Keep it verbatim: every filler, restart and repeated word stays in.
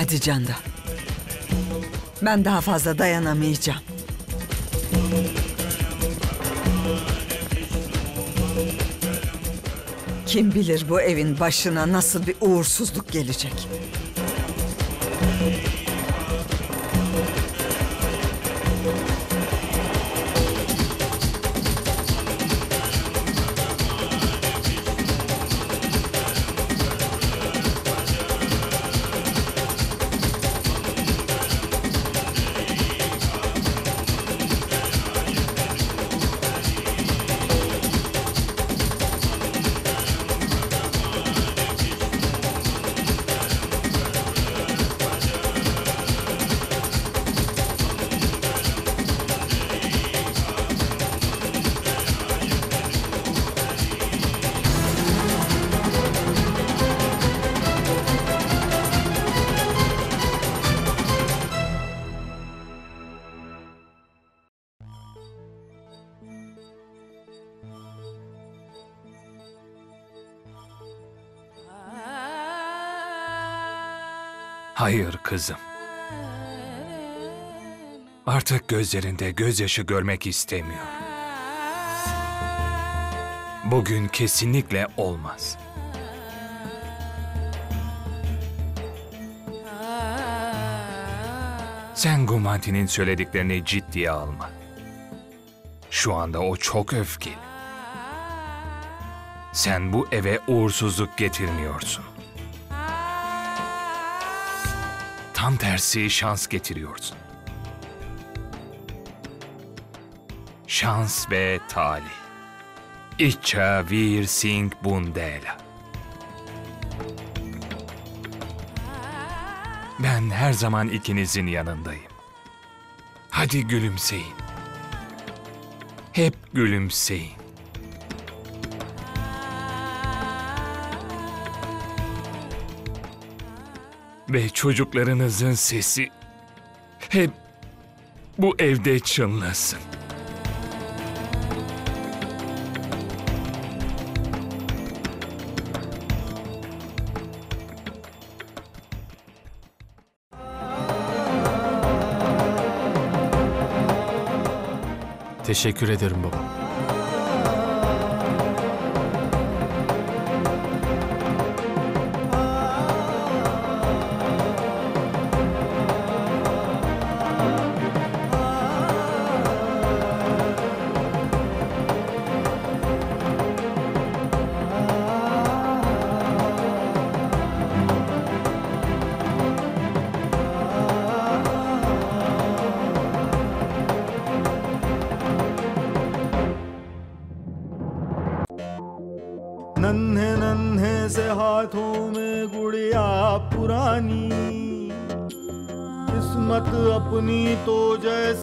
Hadi Canda. Ben daha fazla dayanamayacağım. Kim bilir bu evin başına nasıl bir uğursuzluk gelecek. Hayır kızım. Artık gözlerinde gözyaşı görmek istemiyor. Bugün kesinlikle olmaz. Sen Gumanti'nin söylediklerini ciddiye alma. Şu anda o çok öfkeli. Sen bu eve uğursuzluk getirmiyorsun. Tam tersi şans getiriyorsun. Şans ve talih. İcha Veer Singh Bundela. Ben her zaman ikinizin yanındayım. Hadi gülümseyin. Hep gülümseyin. Ve çocuklarınızın sesi hep bu evde çınlasın. Teşekkür ederim baba. नन्हे नन्हे से हाथों में गुड़िया पुरानी, किस्मत अपनी तो जैसे